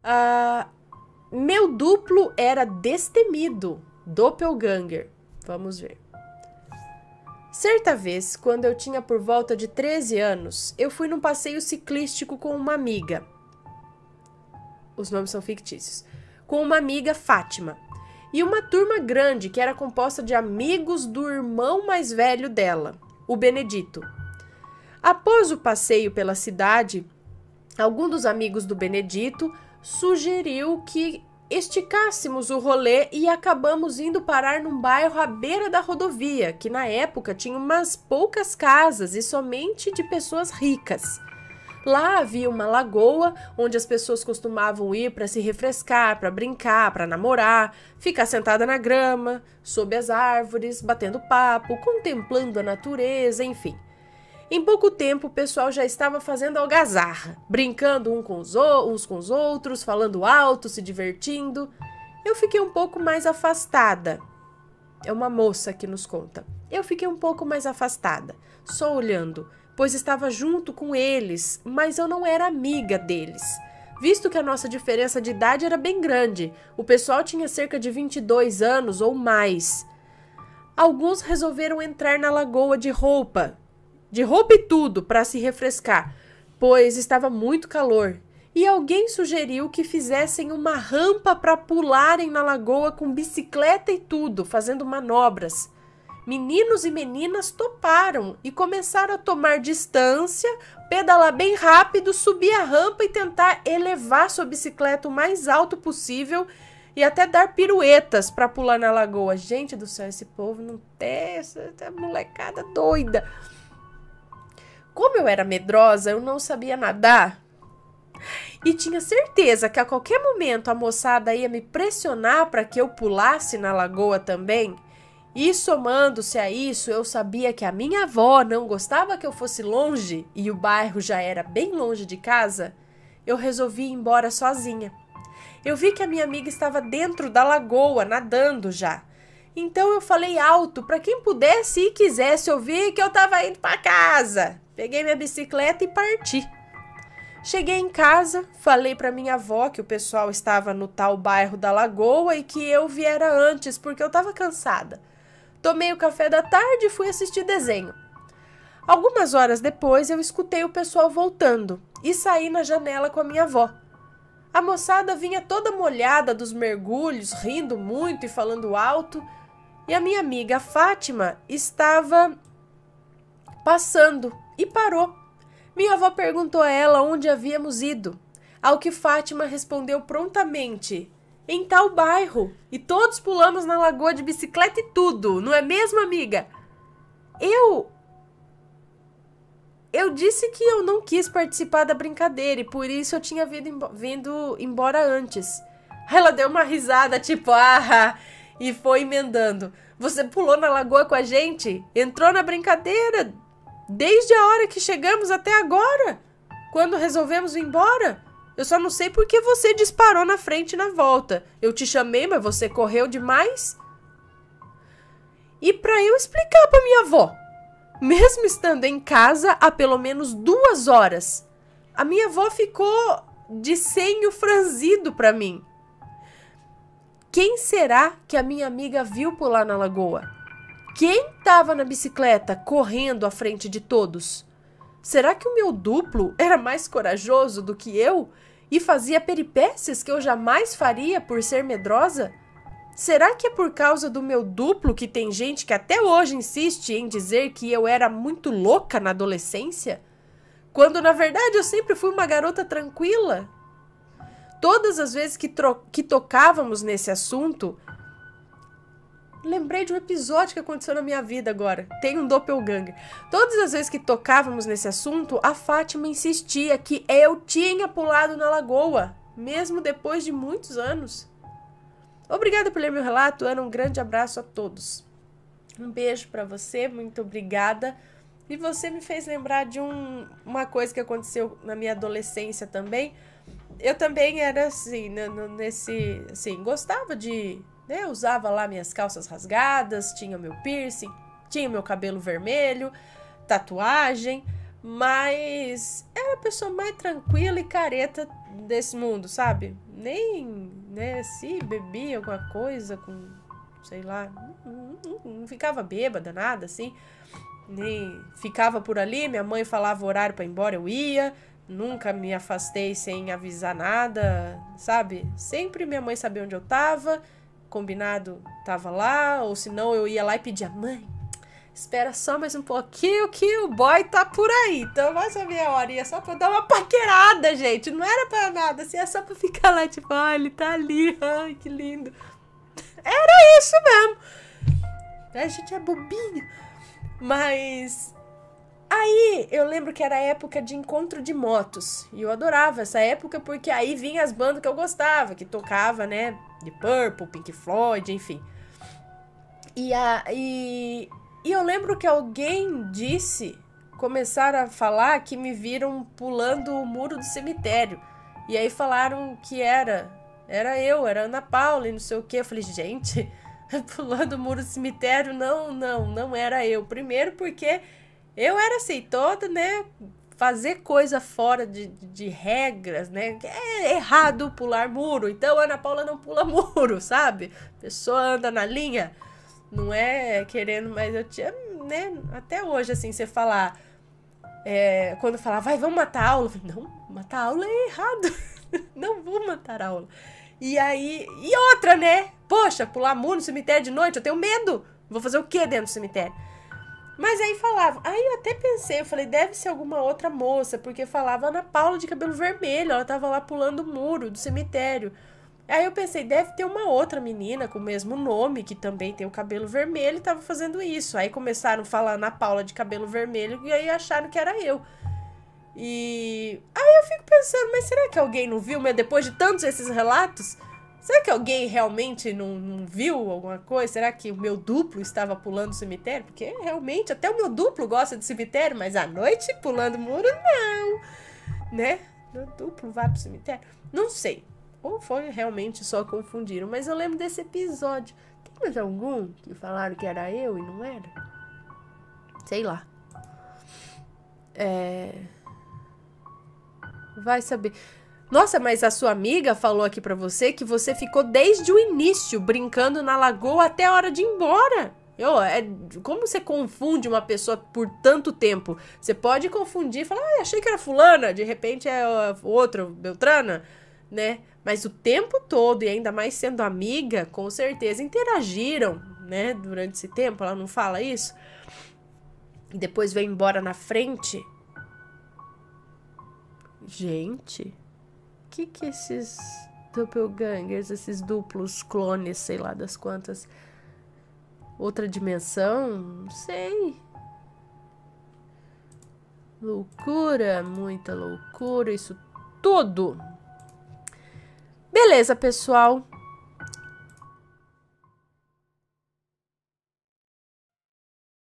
Ah, meu duplo era destemido, doppelganger. Vamos ver. Certa vez, quando eu tinha por volta de 13 anos, eu fui num passeio ciclístico com uma amiga. Os nomes são fictícios. Com uma amiga, Fátima. E uma turma grande que era composta de amigos do irmão mais velho dela, o Benedito. Após o passeio pela cidade, algum dos amigos do Benedito sugeriu que esticássemos o rolê e acabamos indo parar num bairro à beira da rodovia, que na época tinha umas poucas casas e somente de pessoas ricas. Lá havia uma lagoa onde as pessoas costumavam ir para se refrescar, para brincar, para namorar, ficar sentada na grama, sob as árvores, batendo papo, contemplando a natureza, enfim. Em pouco tempo, o pessoal já estava fazendo algazarra, brincando uns com os outros, falando alto, se divertindo. Eu fiquei um pouco mais afastada. É uma moça que nos conta. Eu fiquei um pouco mais afastada, só olhando, pois estava junto com eles, mas eu não era amiga deles. Visto que a nossa diferença de idade era bem grande, o pessoal tinha cerca de 22 anos ou mais. Alguns resolveram entrar na lagoa de roupa e tudo, para se refrescar, pois estava muito calor. E alguém sugeriu que fizessem uma rampa para pularem na lagoa com bicicleta e tudo, fazendo manobras. Meninos e meninas toparam e começaram a tomar distância, pedalar bem rápido, subir a rampa e tentar elevar sua bicicleta o mais alto possível e até dar piruetas para pular na lagoa. Gente do céu, esse povo não tem essa molecada doida. Como eu era medrosa, eu não sabia nadar e tinha certeza que a qualquer momento a moçada ia me pressionar para que eu pulasse na lagoa também. E somando-se a isso, eu sabia que a minha avó não gostava que eu fosse longe e o bairro já era bem longe de casa. Eu resolvi ir embora sozinha. Eu vi que a minha amiga estava dentro da lagoa, nadando já. Então eu falei alto para quem pudesse e quisesse ouvir que eu estava indo para casa. Peguei minha bicicleta e parti. Cheguei em casa, falei para minha avó que o pessoal estava no tal bairro da lagoa e que eu viera antes porque eu estava cansada. Tomei o café da tarde e fui assistir desenho. Algumas horas depois eu escutei o pessoal voltando e saí na janela com a minha avó. A moçada vinha toda molhada dos mergulhos, rindo muito e falando alto, e a minha amiga Fátima estava passando e parou. Minha avó perguntou a ela onde havíamos ido, ao que Fátima respondeu prontamente: em tal bairro, e todos pulamos na lagoa de bicicleta e tudo, não é mesmo, amiga? Eu disse que eu não quis participar da brincadeira e por isso eu tinha vindo embora antes. Ela deu uma risada, tipo, e foi emendando. Você pulou na lagoa com a gente? Entrou na brincadeira desde a hora que chegamos até agora, quando resolvemos ir embora? Eu só não sei por que você disparou na frente e na volta. Eu te chamei, mas você correu demais. E para eu explicar para minha avó, mesmo estando em casa há pelo menos 2 horas, a minha avó ficou de senho franzido para mim. Quem será que a minha amiga viu pular na lagoa? Quem estava na bicicleta correndo à frente de todos? Será que o meu duplo era mais corajoso do que eu e fazia peripécias que eu jamais faria por ser medrosa? Será que é por causa do meu duplo que tem gente que até hoje insiste em dizer que eu era muito louca na adolescência? Quando na verdade eu sempre fui uma garota tranquila? Todas as vezes que tocávamos nesse assunto, lembrei de um episódio que aconteceu na minha vida agora. Tem um doppelganger. Todas as vezes que tocávamos nesse assunto, a Fátima insistia que eu tinha pulado na lagoa, mesmo depois de muitos anos. Obrigada por ler meu relato, Ana. Um grande abraço a todos. Um beijo pra você, muito obrigada. E você me fez lembrar de uma coisa que aconteceu na minha adolescência também. Eu também era assim, gostava de... Eu usava lá minhas calças rasgadas, tinha meu piercing, tinha meu cabelo vermelho, tatuagem, mas era a pessoa mais tranquila e careta desse mundo, sabe? nem, né, se bebia alguma coisa com, sei lá, não ficava bêbada, nada assim, nem ficava por ali, minha mãe falava o horário pra ir embora, eu ia, nunca me afastei sem avisar nada, sabe? Sempre minha mãe sabia onde eu tava, combinado tava lá, ou senão eu ia lá e pedia, mãe, espera só mais um pouquinho que o boy tá por aí. Então, mais a meia horinha só pra dar uma paquerada, gente. Não era pra nada, assim, é só pra ficar lá, tipo, ah, ele tá ali, ai, que lindo. Era isso mesmo. A gente é bobinho. Mas aí eu lembro que era a época de encontro de motos. E eu adorava essa época porque aí vinha as bandas que eu gostava, que tocava, né? De Purple, Pink Floyd, enfim. E eu lembro que alguém disse, começaram a falar que me viram pulando o muro do cemitério. E aí falaram que era eu, era Ana Paula e não sei o quê. Eu falei, gente, pulando o muro do cemitério, não era eu. Primeiro porque eu era assim, toda, né, fazer coisa fora de regras, né? É errado pular muro, então Ana Paula não pula muro, sabe? A pessoa anda na linha. Não é querendo, mas eu tinha, né, até hoje, assim, você falar, quando falar, vai, vamos matar a aula. Eu falei, não, matar a aula é errado. Não vou matar a aula. E aí, e outra, né? Poxa, pular muro no cemitério de noite, eu tenho medo. Vou fazer o quê dentro do cemitério? Mas aí falava, aí eu até pensei, eu falei, deve ser alguma outra moça, porque falava Ana Paula de cabelo vermelho, ela tava lá pulando o muro do cemitério. Aí eu pensei, deve ter uma outra menina com o mesmo nome, que também tem o cabelo vermelho e tava fazendo isso. Aí começaram a falar Ana Paula de cabelo vermelho e aí acharam que era eu. E aí eu fico pensando, mas será que alguém não viu? Mas depois de tantos esses relatos, será que alguém realmente não viu alguma coisa? Será que o meu duplo estava pulando o cemitério? Porque realmente, até o meu duplo gosta de cemitério, mas à noite pulando muro, não. Né? Meu duplo vai pro cemitério? Não sei. Ou foi realmente só confundiram. Mas eu lembro desse episódio. Tem mais algum que falaram que era eu e não era? Sei lá. Vai saber. Nossa, mas a sua amiga falou aqui pra você que você ficou desde o início brincando na lagoa até a hora de ir embora. Como você confunde uma pessoa por tanto tempo? Você pode confundir e falar, achei que era fulana, de repente é outra, Beltrana, né? Mas o tempo todo, e ainda mais sendo amiga, com certeza interagiram, né? Durante esse tempo, ela não fala isso. E depois veio embora na frente. Gente, que esses doppelgangers, esses duplos clones, sei lá das quantas, outra dimensão, não sei. Loucura, muita loucura, isso tudo. Beleza, pessoal.